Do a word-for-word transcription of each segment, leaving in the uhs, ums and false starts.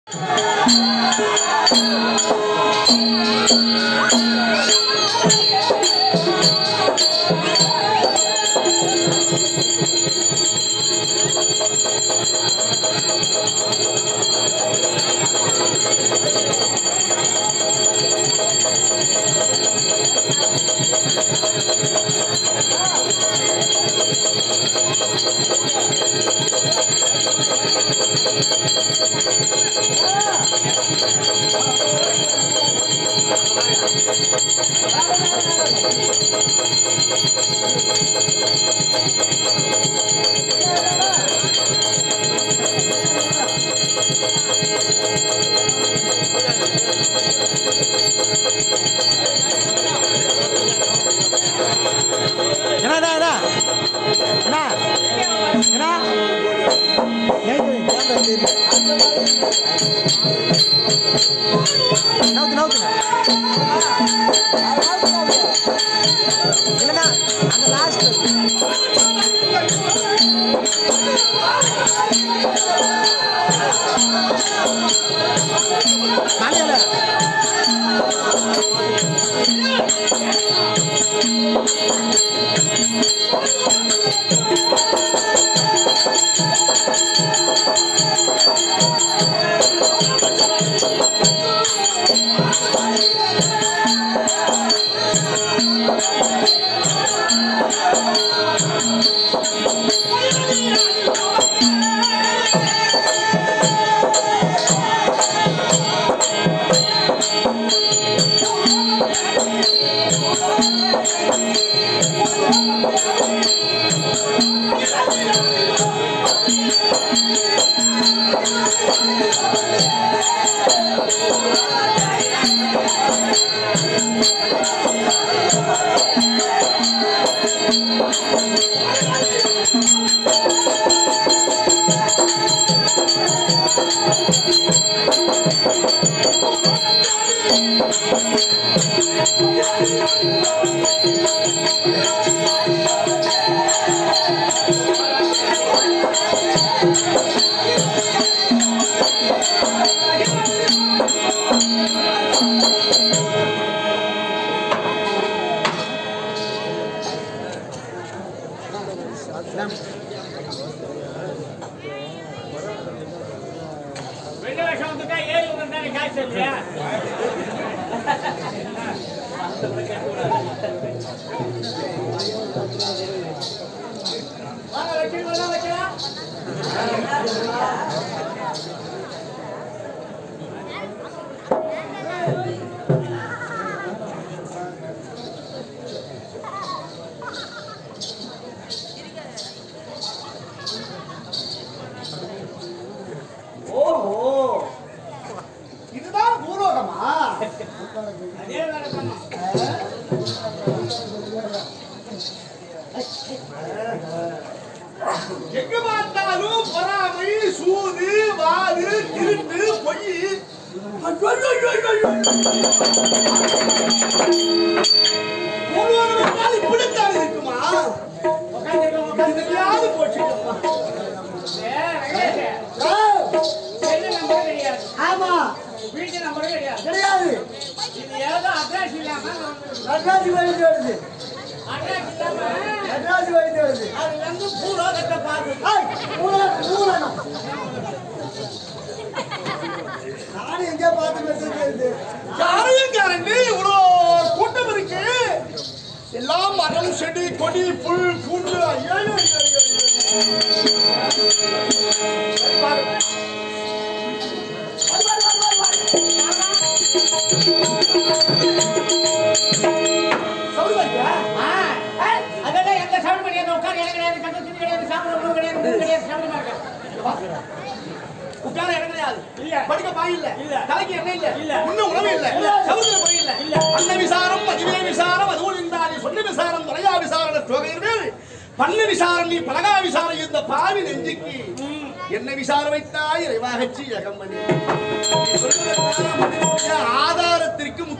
ஆதாரத்திற்கு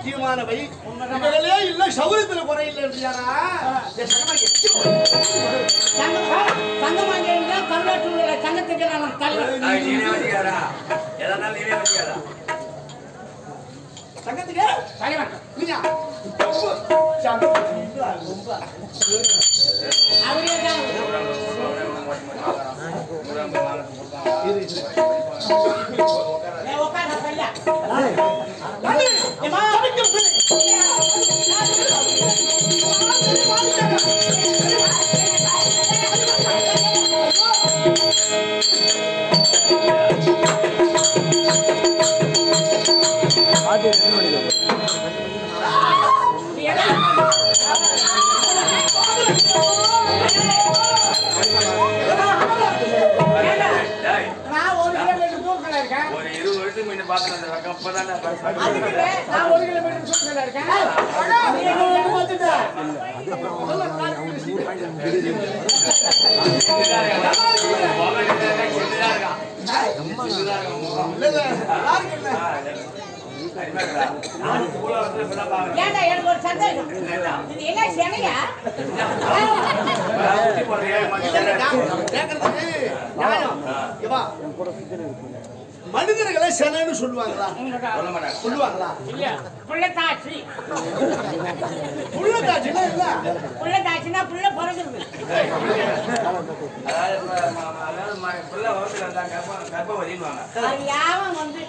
முக்கியமானவை. இவர்களே இல்ல சௌரியத்துல குறை இல்லை என்றாரா? தங்கமாங்க கருவாட்டு தங்கத்துக்கு நான் தலைவர் தங்கத்துக்கு தலைவன் இல்லையா? அவரே தான் உட்கார பையா எனக்கு ஒரு சந்தேகம் இது என்ன சென்னையா மனிதர்களை சென்னைன்னு சொல்லுவாங்களா? சொல்லுவாங்களா? இல்ல புள்ளத்தாச்சி புள்ளத்தாச்சினா இல்ல புள்ளத்தாச்சினா புள்ள பிறகுது யாவன் வந்து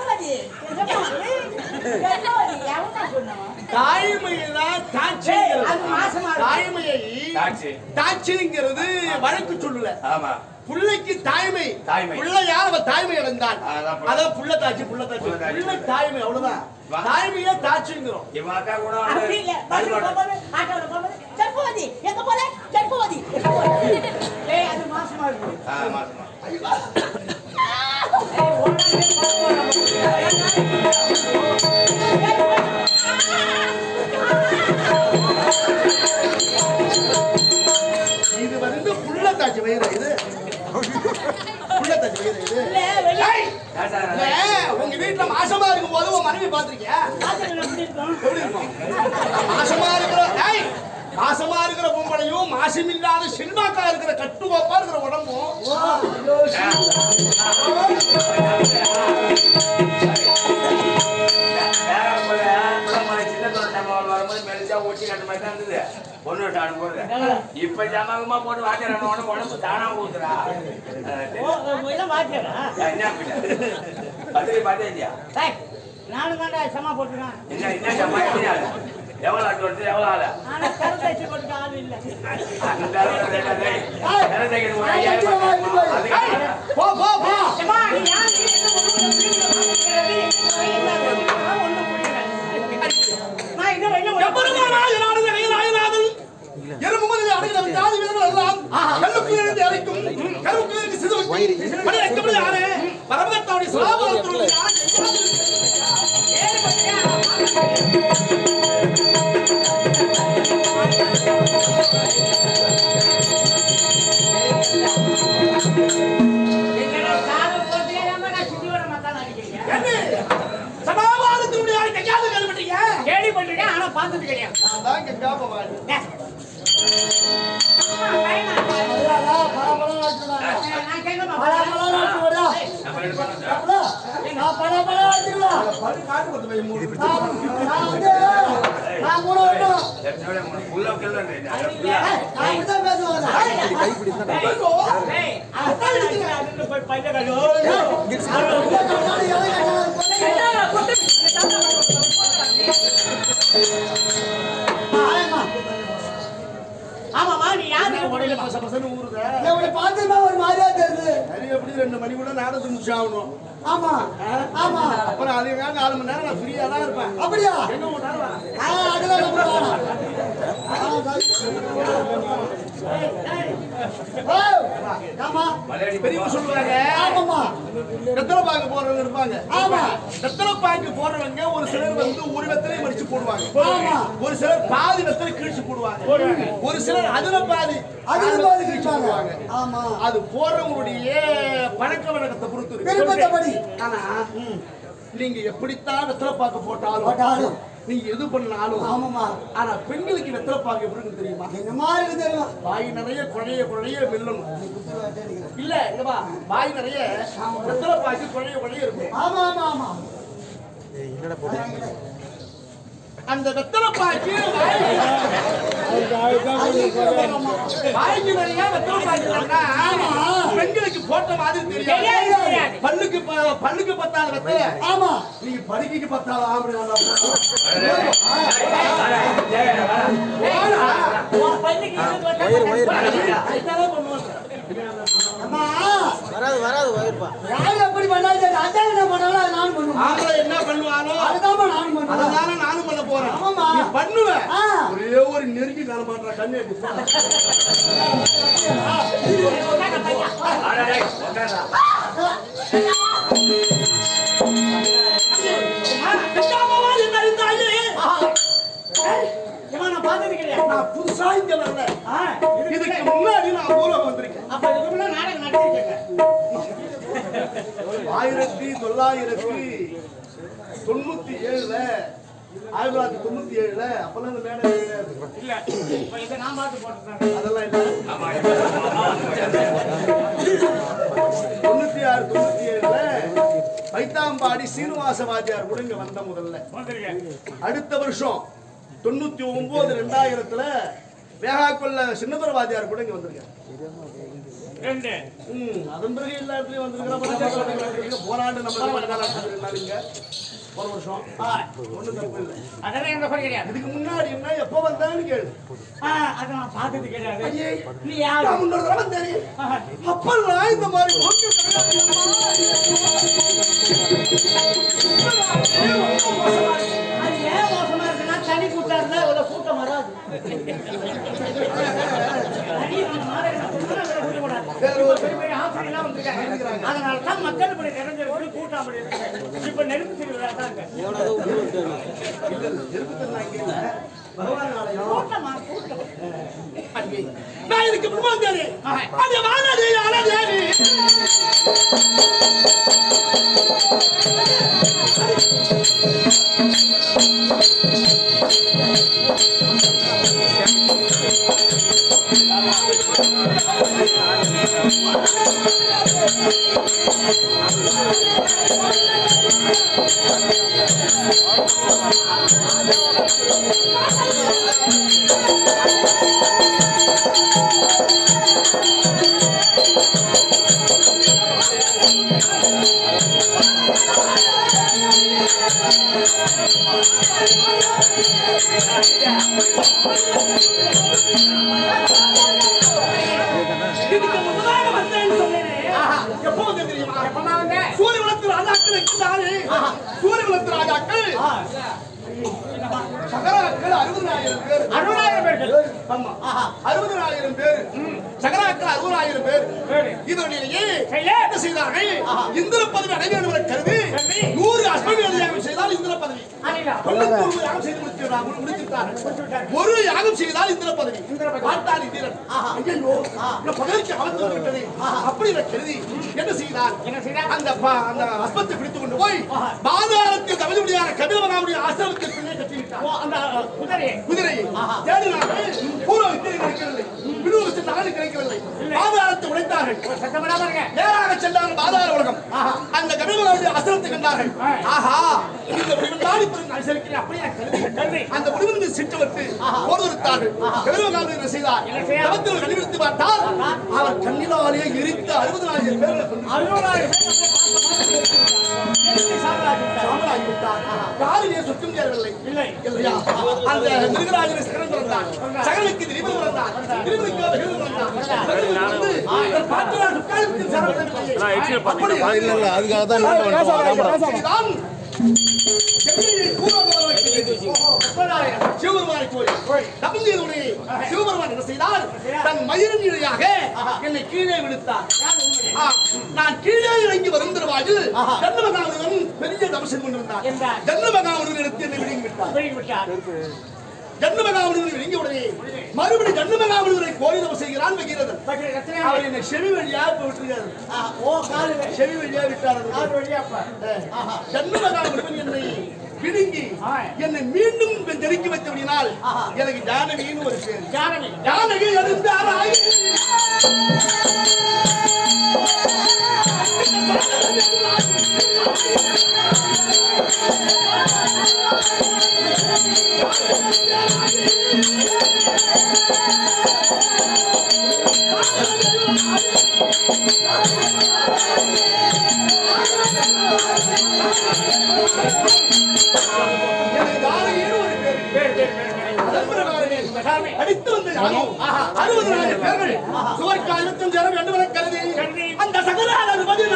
தாட்சிங்கிறது வழக்கு சொல்லல. புள்ளைக்கு தாய்மை புள்ள யார் அவ தாய்மை அடைந்தான் அதான் புள்ள தாட்சி புள்ள தாட்சி புள்ள தாய்மை அவ்வளவுதான். தாய்மையே தாட்சிங்கிறோம். செற்பவதி எங்க போல செற்பவதி அது மாசமா இருக்கு. இது வந்து புள்ளத்தாச்சி வயிறு. இது புள்ளத்தாச்சி வயிறு. இது உங்க வீட்டுல மாசமா இருக்கும் போது உன் மனைவி பாத்திருக்கியா? மாசமா இருக்கிற மாசமா இருக்கிற பொம்பளையும் மாசமில்லாத சினிமாக்கா இருக்கிற கட்டுக்கோப்பா இருக்கிற உடம்பும் இப்ப ஜாமகமா போட்டு வாத்தியார் உடம்பு தானா ஊத்துறா நானும் தாண்டா சமா போட்டுருக்கேன். என்ன சமா எவ்வளவு ஆட்டு வருது எவ்வளவு ஆளு கருத்தாச்சி போட்டு ஆள் இல்லை. போ போ போ கேள்விப்பட்டிருக்கேன் ஆனா பார்த்தது கிடையாது. ஆமாமா நீ யாரு உடனே பச பசன்னு ஊருங்க. உன்னை பார்த்தா ஒரு மாதிரியா தெரியுது. சரி எப்படி ரெண்டு மணி கூட நாடகத்தை முடிச்சாகணும். ஆமா ஆமா அப்புறம் அது நாலு மணி நேரம் நான் ஃப்ரீயா தான் இருப்பேன். அப்படியா? எங்க போனாலும் அதெல்லாம் பெரியவங்க சொல்லுவாங்க. ஆமாமா வெத்தலை பாக்கு போடுறவங்க இருப்பாங்க. ஆமா வெத்தலை பாக்கு போடுறவங்க ஒரு சிலர் வந்து ஒரு வெத்தலை மடிச்சு போடுவாங்க. ஒரு சிலர் பாதி வெத்தலை கிழிச்சு போடுவாங்க. ஒரு சிலர் அதுல பாதி அதுல பாதி கிழிச்சு போடுவாங்க. ஆமா அது போடுறவங்களுடைய பழக்க வழக்கத்தை பொறுத்து இருக்கு. ஆனா நீங்க எப்படித்தான் வெத்தலை பாக்கு போட்டாலும் நீங்க எது பண்ணாலும் ஆமாமா. ஆனா பெண்களுக்கு வெத்தலை பாக்கு எப்படி இருக்கு தெரியுமா? என்ன மாதிரி தெரியுமா? வாய் நிறைய குழைய குழைய வெல்லணும். இல்ல இங்கப்பா வாய் நிறைய வெத்தலை பாக்கு குழைய குழைய இருக்கும். ஆமா ஆமா ஆமா. அந்த வெத்தலை பாக்கு வாய்க்கு நிறைய வெத்தலை பாக்கு பெண்களுக்கு போட்ட மாதிரி தெரியாது. பல்லுக்கு ப- பல்லுக்கு பத்தாத வெத்தலை. ஆமா. நீங்க படுக்கைக்கு பத்தாத ஆம்பளை நல்லா அம்மா வராது வராது வயிறுப்பா. யார் எப்படி பண்ணாலும் அதான் என்ன பண்ணாலும் அதை நானும் பண்ணுவேன். ஆம்பளை என்ன பண்ணுவானோ அதுதான் நானும் பண்ணுவேன். அதனால நானும் பண்ண போறேன். ஆமாம்மா. நீ பண்ணுவேன். ஆ. ஒரே ஒரு நெருங்கி காண மாட்டேன் கண்ணே நான் பார்த்தது கிடையாது. நான் புதுசா இங்க வரல. ஆ, இதுக்கு முன்னாடி நான் ஊருக்கு வந்திருக்கேன். அப்ப இதுக்கு முன்னாடி நாடகம் நடத்திருக்கேங்க. ஆயிரத்தி தொள்ளாயிரத்தி தொண்ணூத்தி ஏழுல ஆயிரத்தி தொள்ளாயிரத்தி தொண்ணூத்தி ஏழுல அப்பெல்லாம் இந்த மேடை கிடையாது. இல்ல, இப்ப இதை நான் பார்த்து போட்டுருக்கேன். அதெல்லாம் இல்ல. தொண்ணூத்தி ஆறு தொண்ணூத்தி ஏழுல பைத்தாம்பாடி சீனிவாச வாத்தியார் கூட இங்க வந்த முதல்ல. வந்திருக்கேன். அடுத்த வருஷம் தொண்ணூத்தி ஒன்பது ரெண்டாயிரத்துல வேகாக்கொள்ள சின்னதுர வாத்தியார் கூட இங்க வந்திருக்காரு. ரெண்டு. ம், அதன் பிறகு எல்லா இடத்துலயும் வந்திருக்கிற போராண்டு நம்ம இங்க ஒரு வருஷம் ஒண்ணும் தப்பு இல்லை. அதெல்லாம் எங்க போய் கிடையாது. இதுக்கு முன்னாடி என்ன எப்ப வந்தான்னு கேளு. ஆ, அதை நான் பார்த்தது கிடையாது. ஐயே, நீ யாரு? நான் முன்னொரு தடவை தெரியும். ஆஹா. அப்பெல்லாம் இந்த மாதிரி நோக்கி அது ஏன் மோசமா இருக்குன்னா தனி கூட்டம் இருந்தா இவ்வளவு கூட்டம் வராது. தனி நம்ம நாடகம் நடத்தணும்னா வேற கூட்டக்கூடாது. பெரிய பெரிய ஆசிரியர்லாம் வந்திருக்காங்க. அதனால தான் மக்கள் இப்படி நிறைஞ்சிருக்கு, கூட்டம் அப்படி இருக்கு. இப்ப நெருப்பு திருவிழா தான் இங்க. கூட்டமா கூட்டம். நான் இதுக்கு முன்பு தேடி அது வானதி அழகேடி இதுக்கு முன்னதாக வந்தேன்னு சொன்னேனே. எப்போ வந்து தெரியுமா? எப்பமா வந்த? சூரிய வளர்த்து ராஜாக்கள் இருக்கிறாரு. சூரிய வளர்த்து ராஜாக்கள் சகராக்கள் அறுபதாயிரம் பேர். அறுபதாயிரம் பேர்கள். ஆமா, அறுபதாயிரம் பேர். சகராக்கள் அறுபதாயிரம் பேர். இதனிடையே என்ன செய்தார்கள்? இந்திர பதவி அடைய வேண்டும் என கருதி நூறு அஸ்வமேத யாகம் செய்தால் இந்திர பதவி. அடிடா. தொண்ணூத்தி ஒன்பது யாகம் செய்து முடித்திருக்கிறார்கள், முடித்திருக்கிறார்கள். ஒரு யாகம் செய்தால் இந்திர பதவி. பார்த்தால் இந்திரன் ஐயோ, இந்த பதவிக்கு அவத்து விட்டது அப்படி என கருதி என்ன செய்தார்? என்ன செய்தார்? அந்த ப- அந்த அஸ்பத்தை பிடித்துக் கொண்டு போய் பாதாளத்தில் கவிதையான கபில மகாமுடைய ஆசிரமத்தில் பின்னே கட்டிவிட்டார். ஓ, அந்த குதிரையை. குதிரையை தேடினார்கள். பூர்வ வித்தியை கிடைக்கவில்லை, விடுவு நாடு கிடைக்கவில்லை. பாதாளத்தை உடைத்தார்கள். சத்தமிடாம இருங்க. நேராக சென்றார்கள் பாதாள உலகம். அந்த கபிலமகாமுடைய ஆசிரமத்தை கண்டார்கள். ஆஹா, இந்த முடிவில்லாடி நான் செலுக்கிறேன் அப்படியே கருதி அந்த முடிவிலிருந்து சிட்டு விட்டு போர்வெடுத்தார்கள். கபிலமகாமுடைய என்ன செய்தார்? தவத்தில் கண்டுபிடித்து பார்த்தால் அவர் கண்ணினாலே எரித்த அறுபதாயிரம் பேர்களை கொண்டு அறுபதாயிரம் பேர் சாம்பலாகிவிட்டார். யாருமே சுத்தம் செய்யவில்லை. இல்லை. இல்லையா? அந்த மிருகராஜனை சகரன் பிறந்தான். சகரனுக்கு திரிபன் பிறந்தான். திரிபனுக்கு விகிதன் பிறந்தான். சகரன் வந்து தன் பாட்டனார் சுக்காலத்தில் சரணடையவில்லை. அப்படி இல்ல இல்ல அதுக்காக தான் செய்தான். சென்னையை கூறாதவரை சிவபெருமானை கோரி தம்பியனுடைய சிவபெருமான் என்ன செய்தார்? தன் மயிரின் இழையாக என்னை கீழே விழுத்தார். ஆ, நான் கீழே இறங்கி வருந்திருவாயில் ஜன்மகாமுடன் பெரிய தபசம் கொண்டிருந்தார். ஜன்மகாமுடன் எடுத்து என்னை விழுங்கி விட்டார். விட்டார். ஜன்மகாமுடன் விழுங்கிய உடனே மறுபடி ஜன்மகாமுடனை கோரி தபம் செய்கிறான் பகீரதன். அவர் என்னை செவி வழியாக விட்டுருக்காரு. ஓ, காலு செவி வழியாக விட்டார். காலு வழியா அப்ப. ஜன்மகாமுடன் என்னை பிடுங்கி என்னை மீண்டும் தெளிக்க வைத்தபடினால் எனக்கு ஜானகின்னு ஒரு பேர். ஜானகி ஜானகி எழுந்தாராய் அடித்து வந்த அறுபதாயிரம் பேர்கள் சுவர்க்கு அழுத்தம் சேர வேண்டும் என கருதி அந்த சகலால் அறுபது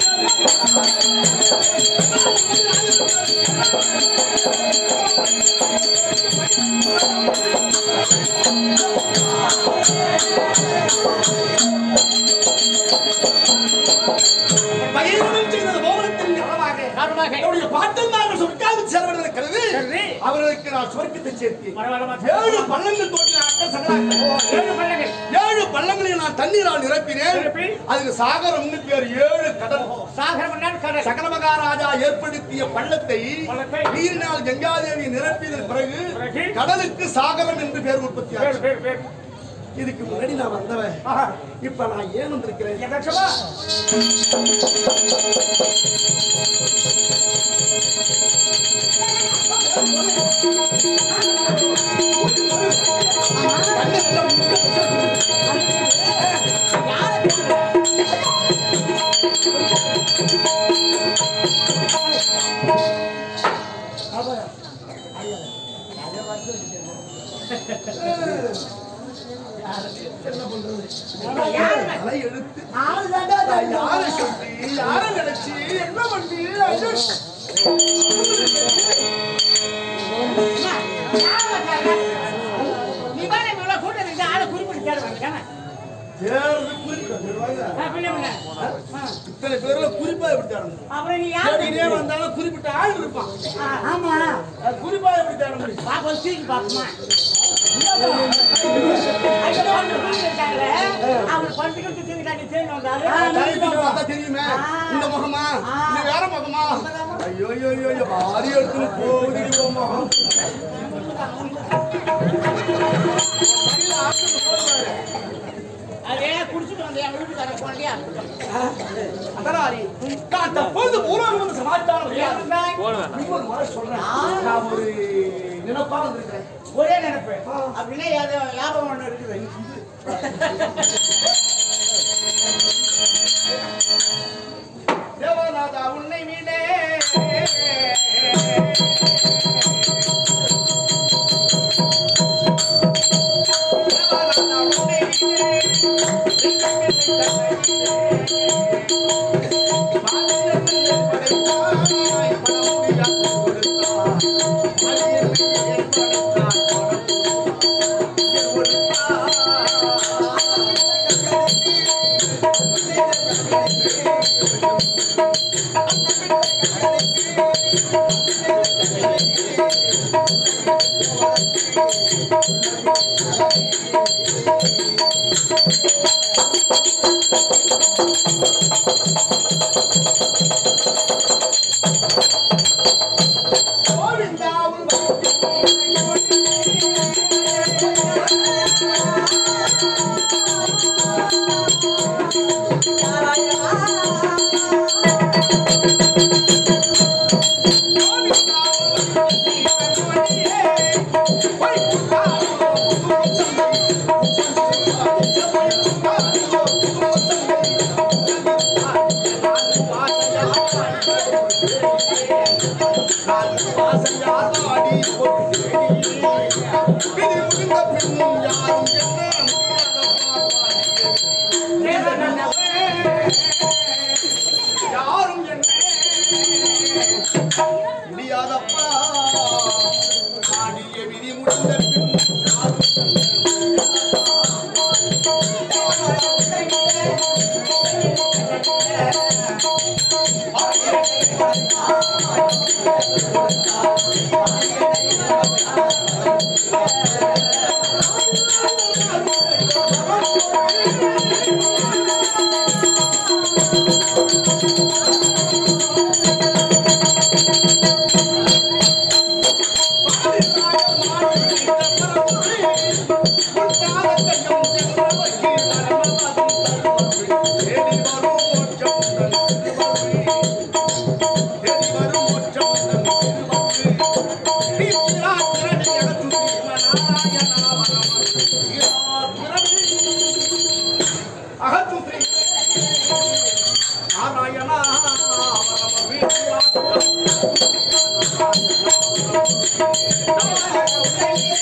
பகிர்ந்தம் செய்தது கோபுரத்தின் காரணமாக என்னுடைய பாட்டன்மார்கள் சொர்க்காவில் சேர வேண்டும் என கருதி அவர்களுக்கு நான் சுவர்க்கத்தை சேர்த்தேன். ஏழு பள்ளங்கள் தோன்றின ஏழு பள்ளங்களை நான் தண்ணீரால் நிரப்பினேன். அதுக்கு சாகரம்னு பேர். ஏழு கடல் சாகரம் சகல மகாராஜா ஏற்படுத்திய பள்ளத்தை நீரினால் கங்காதேவி நிரப்பியதன் பிறகு கடலுக்கு சாகரம் என்று பேர் உற்பத்தி ஆச்சு. இதுக்கு முன்னாடி நான் வந்தவன். இப்ப நான் ஏன் வந்திருக்கிறேன்? எடுத்து யாரை சொல்லி யாரை நினைச்சு என்ன பண்ணி இத்தனை பேர்ல குறிப்பா எப்படி வந்தாலும் குறிப்பிட்ட ஆள் இருப்பான். ஆமா குறிப்பா எப்படி தேட முடியும்? தெரியுமே இந்த முகமா இந்த வேற முகமா? ஐயோ ஐயோ பாரி எடுத்து போகுது முகம். ஒரே நினைப்பு அப்படின்னா லாபம் ஒண்ணு இருக்குது. தேவநாதா உன்னை மீனே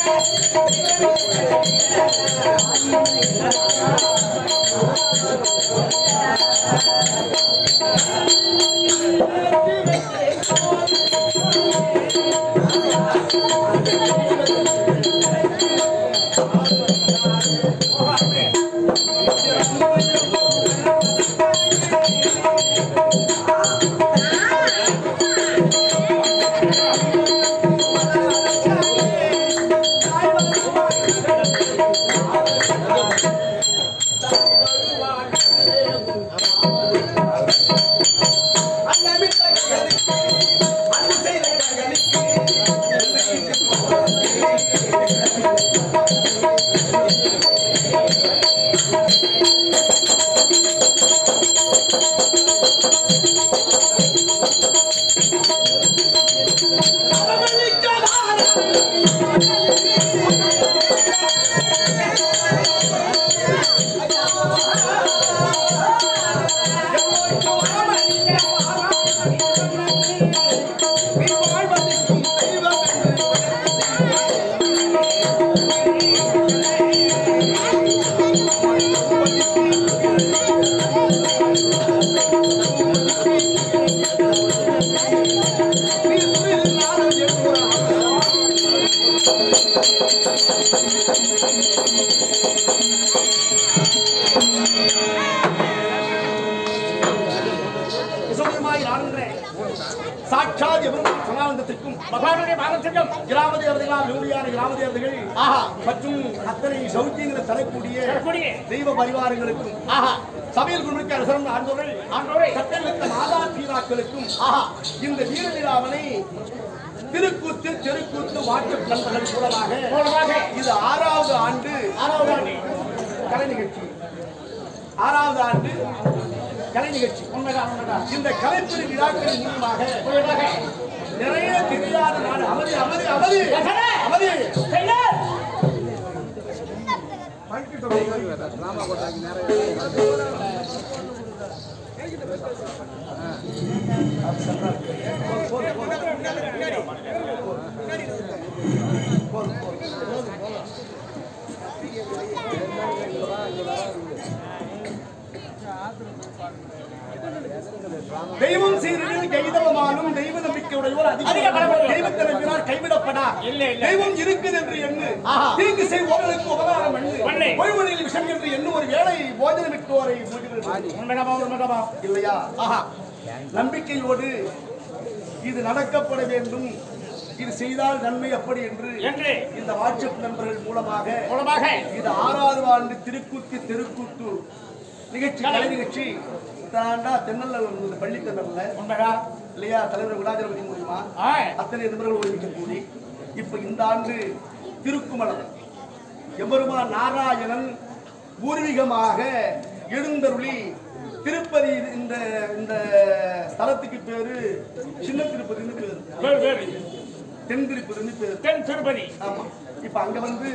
சாட்சாத் எவரும் சனானந்தத்திற்கும் மகானுடைய பாகத்திற்கும் கிராம தேவதைகளால் நூலியான கிராம தேவதைகள் ஆஹா மற்றும் அத்தனை சௌக்கியங்களை தரக்கூடிய தெய்வ பரிவாரங்களுக்கும் ஆஹா சபையில் குழுமிக்க அரசன் ஆண்டோரை ஆண்டோரை சட்டமிக்க மாதா தீராக்களுக்கும் ஆஹா இந்த வீர விழாவனை திருக்கூத்து தெருக்கூத்து வாட்ஸ்அப் நண்பர்கள் மூலமாக இது ஆறாவது ஆண்டு ஆறாவது ஆண்டு கலை நிகழ்ச்சி ஆறாவது ஆண்டு கலை நிகழ்ச்சி இந்த கலைப்பெரு விழாக்களின் மூலமாக நிறைய தெரியாத நாடு அமைதி அமைதி அமைதி அமைதி தெய்வம் சீரில் கைதவமானும் தெய்வ நம்பிக்கையுடையோர் அதிக தெய்வத்தை நம்பினார் கைவிடப்படா தெய்வம் இருக்குது என்று எண்ணு தீங்கு செய்வோர்களுக்கு உபகாரம் பண்ணு பொய்மொழியில் விஷம் என்று எண்ணு ஒரு வேளை போஜனமிட்டோரை இல்லையா ஆஹா நம்பிக்கையோடு இது நடக்கப்பட வேண்டும் இது செய்தால் நன்மை அப்படி என்று இந்த வாட்ஸ்அப் நண்பர்கள் மூலமாக மூலமாக இது ஆறாவது ஆண்டு திருக்கூத்து தெருக்கூத்து நிகழ்ச்சி கலை நிகழ்ச்சி தென்னல்ல பள்ளி தென்னல்ல இல்லையா தலைவர் விழாஜபதி மூலியமா அத்தனை நிபுணர்கள் ஒருமிக்க கூடி இப்ப இந்த ஆண்டு திருக்குமலம் எம்பெருமான் நாராயணன் பூர்வீகமாக எழுந்தருளி திருப்பதி இந்த இந்த ஸ்தலத்துக்கு பேரு சின்ன திருப்பதினு பேரு தென் திருப்பதி பேரு தென் திருப்பதி ஆமா இப்ப அங்க வந்து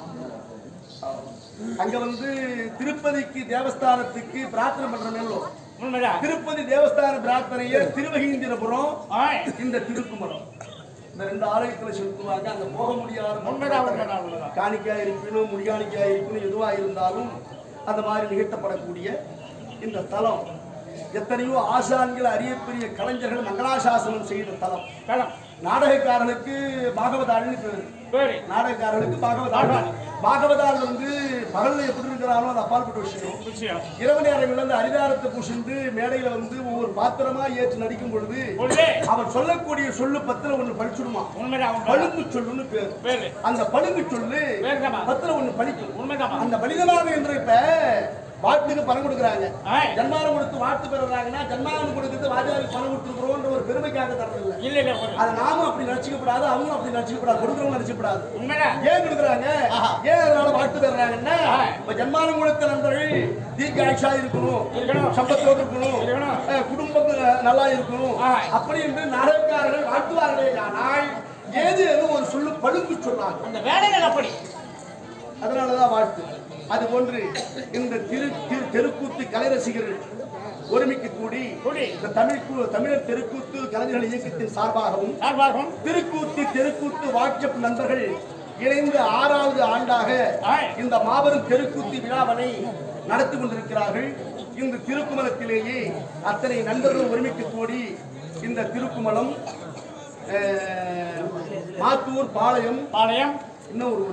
அங்க வந்து திருப்பதிக்கு தேவஸ்தானத்துக்கு பிரார்த்தனை பண்ற மேலும் திருப்பதி தேவஸ்தான பிரார்த்தனையை திருவகீந்திரபுரம் இந்த திருக்குமரம் இந்த ரெண்டு ஆலயத்துல செலுத்துவாங்க. அங்க போக முடியாத காணிக்கையா இருக்கணும் முடியாணிக்கையா இருக்கணும் எதுவா இருந்தாலும் அந்த மாதிரி நிகழ்த்தப்படக்கூடிய இந்த தலம் எத்தனையோ ஆசான்கள் அரியப்பெரிய கலைஞர்கள் மங்களாசாசனம் செய்த தலம். நாடகக்காரனுக்கு பாகவதாள்னு பேரு. நாடகக்காரனுக்கு பாகவதாள். பாகவதாள் வந்து பகல்ல எப்படி இருக்கிறானோ அது அப்பாற்பட்ட விஷயம். இரவு நேரங்கள்ல இருந்து அரிதாரத்தை புஷிந்து மேடையில வந்து ஒவ்வொரு பாத்திரமா ஏற்று நடிக்கும் பொழுது அவன் சொல்லக்கூடிய சொல்லு பத்துல ஒண்ணு படிச்சுடுமா. பழுங்கு சொல்லுன்னு பேரு. அந்த பழுங்கு சொல்லு பத்துல ஒண்ணு படிக்கும். அந்த பலிதமாக என்று இப்ப வாட்டுக்கு பணம் கொடுக்குறாங்க. ஜன்மானம் கொடுத்து வாட்டு பெறாங்கன்னா ஜன்மானம் கொடுக்கிறது வாஜாவுக்கு பணம் கொடுத்துருக்கிறோன்ற ஒரு பெருமைக்காக தரதில்லை. இல்ல இல்ல அது நாமும் அப்படி நினைச்சுக்கப்படாது, அவங்களும் அப்படி நினைச்சுக்கப்படாது, கொடுக்குறவங்க நினைச்சுக்கப்படாது. ஏன் கொடுக்குறாங்க, ஏன் அதனால வாட்டு பெறாங்கன்னா இப்ப ஜன்மானம் கொடுத்த நண்பர்கள் தீர்க்க ஆயுஷா இருக்கணும், சம்பத்தோடு இருக்கணும், குடும்பம் நல்லா இருக்கணும் அப்படி என்று நாடகக்காரர்கள் வாழ்த்துவார்களே. ஆனால் ஏது ஒரு சொல்லு பழுங்கு சொன்னாங்க. அந்த வேலைகள் அப்படி அதனாலதான் வாழ்த்து. அது போன்று இந்த திரு தெருக்கூத்து கலை ரசிகர்கள் ஒருமிக்க கூடி இந்த தமிழ் தமிழர் தெருக்கூத்து கலைஞர்கள் இயக்கத்தின் சார்பாகவும் திருக்கூத்து தெருக்கூத்து வாட்ஸ்அப் நண்பர்கள் இணைந்து ஆறாவது ஆண்டாக இந்த மாபெரும் தெருக்கூத்து விழாவினை நடத்தி கொண்டிருக்கிறார்கள். இந்த திருக்குமலத்திலேயே அத்தனை நண்பர்கள் ஒருமிக்க கூடி இந்த திருக்குமலம் மாத்தூர் பாளையம் பாளையம் இன்னும் ஒரு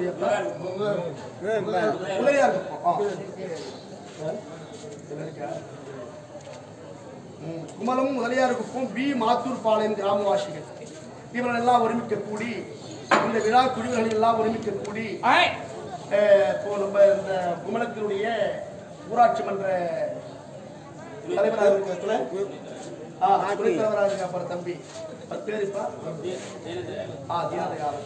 உதயார் குமலம் முதலியாருக்கும் பி மாத்தூர் பாளையம் கிராமவாசிகள் இவர்கள் எல்லாம் ஒருமிக்க கூடி இந்த விழா குழுவிகள் எல்லாம் ஒருமிக்க கூடி இப்போ நம்ம இந்த குமலத்தினுடைய ஊராட்சி மன்ற தலைவராக இருக்கிறதுல துணைத் தலைவராக இருக்க அப்புறம் தம்பி பத்து பேர் இப்ப ஆ தீனதயாளன்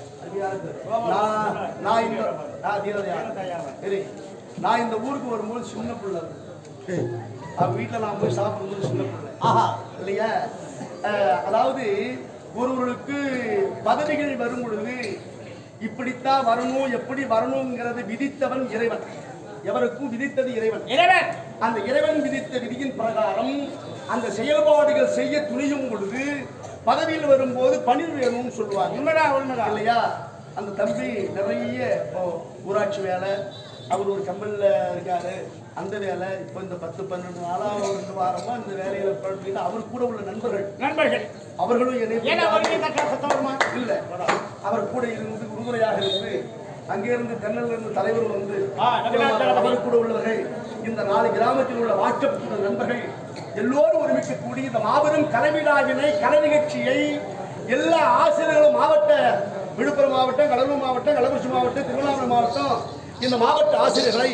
நான் இந்த ஆ தீனதயாளன் சரி நான் இந்த ஊருக்கு வரும்போது சின்ன பிள்ளை அவன் வீட்டில் நான் போய் சாப்பிடும்போது சின்ன பிள்ளை ஆஹா இல்லையா அதாவது ஒருவர்களுக்கு பதவிகள் வரும் பொழுது இப்படித்தான் வரணும் எப்படி வரணுங்கிறது விதித்தவன் இறைவன் எவருக்கும் விதித்தது இறைவன் இறைவன் அந்த இறைவன் விதித்த விதியின் பிரகாரம் அந்த செயல்பாடுகள் செய்ய துணியும் பொழுது பதவியில் வரும்போது பணிவு வேணும்னு சொல்லுவாங்க உண்மைதான் உண்மைதான் இல்லையா அந்த தம்பி நிறைய ஊராட்சி வேலை அவர் ஒரு கம்பெனியில் இருக்காரு அந்த வேலை இப்போ இந்த பத்து பன்னெண்டு நாளா ஒரு ரெண்டு வாரமா இந்த வேலையில பண்ணிட்டு அவர் கூட உள்ள நண்பர்கள் நண்பர்கள் அவர்களும் இல்லை அவர் கூட இருந்து உறுதுணையாக இருந்து அங்கிருந்து தென்னல் இருந்து தலைவர்கள் வந்து அவர் கூட உள்ளவர்கள் இந்த நாலு கிராமத்தில் உள்ள வாட்ஸ்அப் நண்பர்கள் எல்லோரும் ஒருமிக்க கூடி இந்த மாபெரும் கலைவிழாவினை கலை நிகழ்ச்சியை எல்லா ஆசிரியர்களும் மாவட்ட விழுப்புரம் மாவட்டம் கடலூர் மாவட்டம் கள்ளக்குறிச்சி மாவட்டம் திருவண்ணாமலை மாவட்டம் இந்த மாவட்ட ஆசிரியர்களை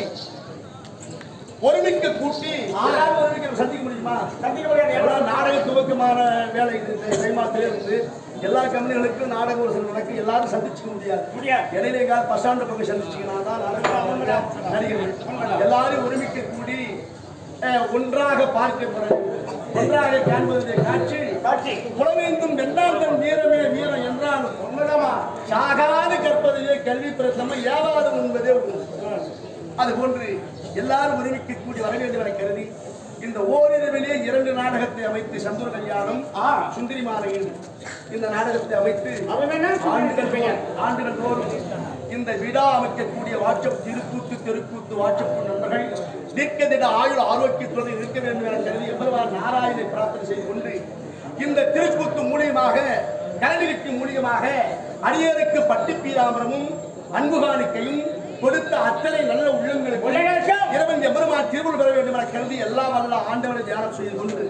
ஒருமிக்க கூட்டி சந்திக்க முடியுமா சந்திக்க முடியாது நாடக துவக்கமான வேலை தைமாத்திலே இருந்து எல்லா கம்பெனிகளுக்கும் நாடக ஒரு சில நடக்கு எல்லாரும் சந்திச்சுக்க முடியாது இடையிலே கால பஸ் ஸ்டாண்ட் பக்கம் சந்திச்சுக்கனா தான் நடிகர்கள் எல்லாரும் ஒருமிக்க கூடி ஒன்றாக பார்க்க ஒன்றாக காண்பதை காட்சி காட்சி உலகெங்கும் வெண்ணாந்தன் வீரமே வீரம் என்றால் ஒன்னதமா சாகாது கற்பதையே கல்வி பிரசம ஏவாது என்பதே அது போன்று எல்லாரும் உரிமைக்கு கூடி வர வேண்டுமென கருதி இந்த ஓரிரவிலே இரண்டு நாடகத்தை அமைத்து சந்துர கல்யாணம் சுந்தரி மாலையில் இந்த நாடகத்தை அமைத்து ஆண்டுகள் ஆண்டுகள் தோறும் இந்த விழா அமைக்கக்கூடிய வாட்ஸ்அப் திருக்கூத்து தெருக்கூத்து வாட்ஸ்அப் நண்பர்கள் தீர்க்கதிட ஆயுள் ஆரோக்கியத்துடன் இருக்க வேண்டும் என கருதி எவ்வளவு நாராயணை பிரார்த்தனை செய்து கொண்டு இந்த திருக்கூத்து மூலியமாக கலைநிகழ்ச்சி மூலியமாக அடியருக்கு பட்டி பீராமரமும் அன்புகாணிக்கையும் கொடுத்த அத்தனை நல்ல உள்ளங்களுக்கு இறைவன் எம்பெருமான் திருவுள் பெற வேண்டும் என கருதி எல்லா வல்ல ஆண்டவரை தியானம் செய்து கொண்டு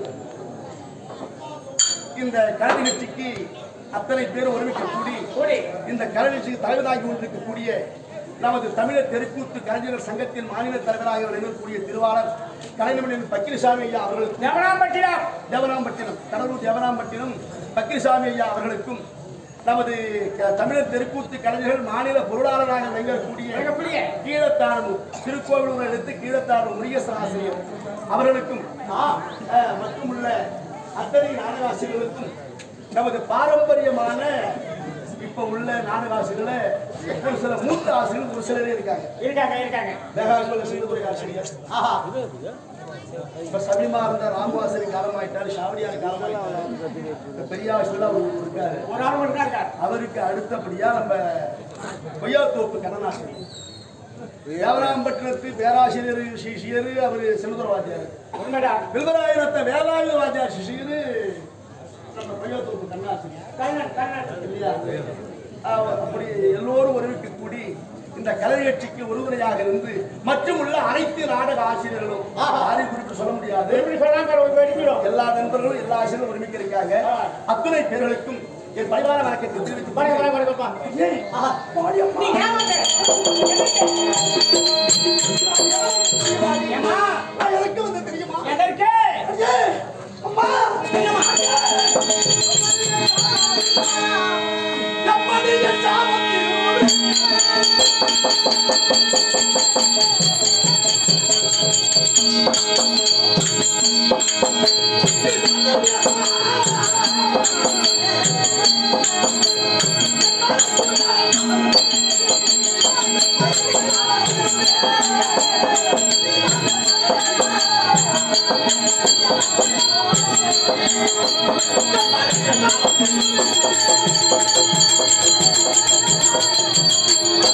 இந்த கலை நிகழ்ச்சிக்கு அத்தனை பேர் ஒருமிக்க கூடி இந்த கலை நிகழ்ச்சிக்கு தலைவராகி கொண்டிருக்கக்கூடிய நமது தமிழர் தெருக்கூத்து கலைஞர்கள் சங்கத்தின் மாநில தலைவராக விளங்கக்கூடிய திருவாளர் கலைஞர் பக்கிரிசாமி ஐயா அவர்களுக்கும் தேவனாம்பட்டினம் தேவனாம்பட்டினம் கடலூர் தேவனாம்பட்டினம் பக்கிரிசாமி ஐயா அவர்களுக்கும் நமது தமிழர் தெருக்கூத்து கலைஞர்கள் மாநில பொருளாளராக விளங்கக்கூடிய கீழத்தானம் திருக்கோவிலூர் எடுத்து கீழத்தானம் முருகேசன் ஆசிரியர் அவர்களுக்கும் மற்றும் உள்ள அத்தனை நாடகாசிரியர்களுக்கும் நமது பாரம்பரியமான இப்ப உள்ள நாடகாசிரியர்கள ஒரு சில மூத்த ஆசிரியர்கள் ஒரு சிலரே இருக்காங்க இருக்காங்க இருக்காங்க மேகாகுல சிறுதுறை ஆசிரியர் இப்ப சமீபமா இருந்த ராமவாசரி காலமாயிட்டாரு ஷாவடியார் காலமாயிட்டாரு பெரியாசிரியர் அவர் இருக்காரு ஒரு ஆள் இருக்காரு அவருக்கு அடுத்தபடியா நம்ம கொய்யாத்தோப்பு கண்ணனாசிரியர் தேவராம்பட்டினத்து பேராசிரியர் சிஷியர் அவரு செல்வதுர வாத்தியார் வில்வராயிரத்த வேலாயுத வாத்தியார் சிஷியர் நம்ம கொய்யாத்தோப்பு கண்ணாசிரியர் இல்லையா அப்படி எல்லோரும் ஒருமிக்க கூடி இந்த கலை நிகழ்ச்சிக்கு உறுதுணையாக இருந்து மற்றும் உள்ள அனைத்து நாடக ஆசிரியர்களும் யாரையும் குறிப்பிட்டு சொல்ல முடியாது எல்லா நண்பர்களும் எல்லா ஆசிரியர்களும் ஒருமிக்க இருக்காங்க அத்துணை பேர்களுக்கும் என் பரிவார வணக்கத்தை தெரிவித்து எனக்கு வந்து தெரியுமா அம்மா Thank you.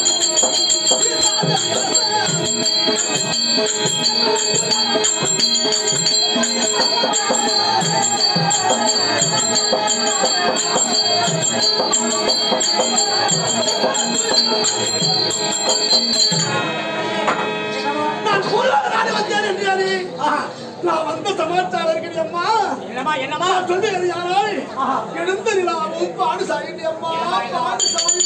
நான் பூர்வாக நாடு வந்தேன் என்றாலே நான் வந்த சமாச்சாரம் இருக்கிறேன் அம்மா. என்னம்மா என்னம்மா நான் சொல்லுகிறது யாரால் எழுந்த நிலாவும் பாடு சாயிட்டு அம்மா பாடு சாயிட்டு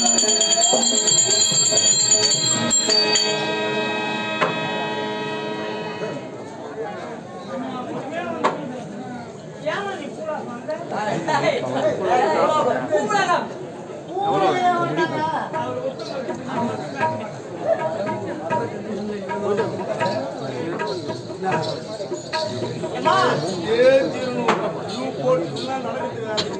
ஏமா நீ பூரா வந்த ஏமா ஏன் தீரணும் யூ போட்டுலாம் நடக்குது.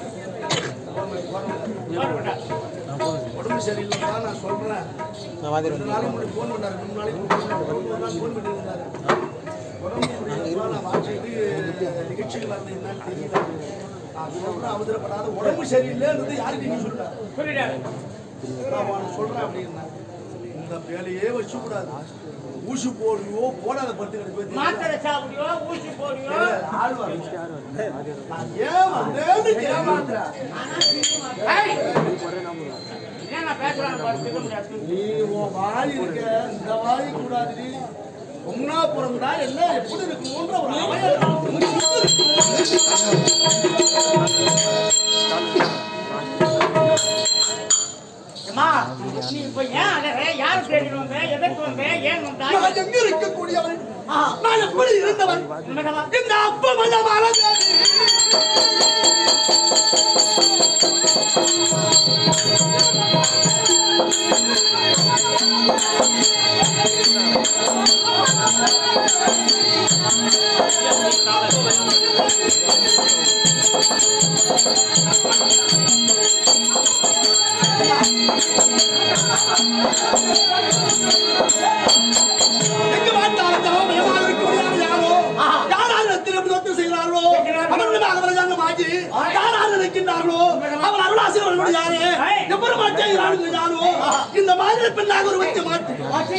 உடம்பு சரியில்லைப்பா நான் சொல்றேன். ரெண்டு நாளும் முன்னாடி ஃபோன் பண்ணாரு. மூணு நாளைக்கு ஒரு நாள் ஃபோன் பண்ணியிருந்தாரு. உடம்பு சரியில்லைப்பா நான் வாட்சிட்டு நிகழ்ச்சிகள் வரல என்னன்னு தெரியல. நான் சொல்றேன் அவசரப்படாத உடம்பு சரியில்லைன்றது யாருக்கு நீ சொல்ல சொல்லிடாரு நான் சொல்றேன் அப்படின்னா இந்த வேலையே வச்சு கூடாது. ஊசி போடுவியோ போடாத பட்டு கிடக்கு மாத்திரை சாப்பிடுவோ ஊசி போடுவோ ஆள் வரும். நான் ஏன் வந்தேன்னு ஏமாத்துறேன். என்ன பேசுறாங்க பாரு திரும்ப முடியாது நீ உன் வாய் இருக்க இந்த வாய் கூடாது. பொம்னாபுரம் தான் எல்லாம் எப்படி இருக்குமோன்ற ஒரு அம்மா நீ இப்ப ஏன் அழற யாரு தேடி வந்த எதற்கு வந்த ஏன் வந்தா நான் எங்க இருக்கக்கூடியவன் நான் எப்படி இருந்தவன் உண்மைதானா? இந்த அப்பமல்ல மறந்தாது. எங்க பார்த்தாலும் தவமயமாக இருக்கக்கூடியவன் யாரோ யாரால் திருமணத்தை செய்கிறார்களோ அவர்களும் அவர்கள் மாற்றி யாரால் நினைக்கின்றார்களோ அவர் அருளாசிரியர்கள் யாரே எவ்வளவு செய்கிறார்கள் யாரோ இந்த மாதிரி பெண்ணாக ஒரு வைக்க மாட்டேன்.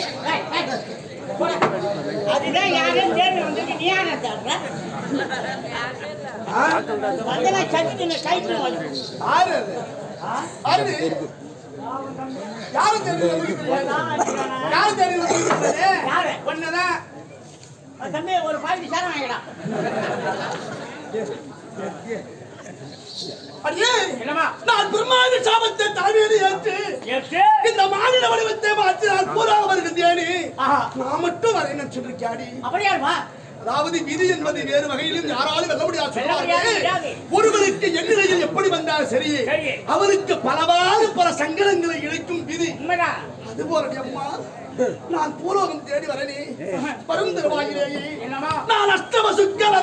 அதுதான் யாரும் தேடி வந்து நீ யாரை தேடுற வந்தனா சட்டின கைட்டு வந்து யாரு அது? யாரு? யாரு தெரியுது? யாரு தெரியுது? யாரு ஒன்னதான் தம்பி ஒரு பாக்கெட் சேரம் வாங்கிடா அடியே என்னமா நான் பிரம்மாண்ட சாபத்தை தாழ்மையை ஏற்று ஏற்று இந்த மாநில வடிவத்தை மாற்றி நான் பூராக வருகின்றேனே ஆஹா நான் மட்டும் வரேன்னு சொல்லிருக்காடி. அப்படியாருமா அதாவது விதி என்பது வேறு வகையிலும் யாராலும் வெல்ல முடியாது வெல்ல முடியாது, முடியாது. ஒருவருக்கு எண்ணிலையில் எப்படி வந்தால் சரி சரி. அவருக்கு பலவாறு பல சங்கடங்களை இழைக்கும் விதி. உண்மைதான் அதுபோல அம்மா நான் பூலோகம் தேடி வரனே வரும் திருவாயிலேயே என்னமா நான் அஷ்டவசுக்கள்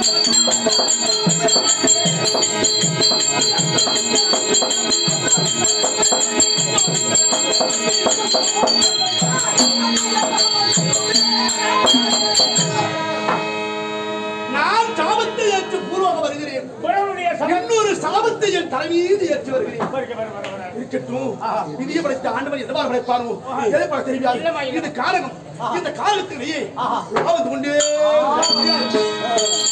நான் சாபத்தை ஏற்று பூர்வமாக வருகிறேன். குழந்தைய இன்னொரு சாபத்தை என் தலைமீது ஏற்றி வருகிறேன். வர வர வர வர இருக்கட்டும். விதியை படைத்த ஆண்டவன் எவ்வாறு படைப்பானோ எதை பட தெரியாது. இல்லம்மா, இல்ல. இது காரகம். இந்த காரகத்திலேயே வந்து கொண்டே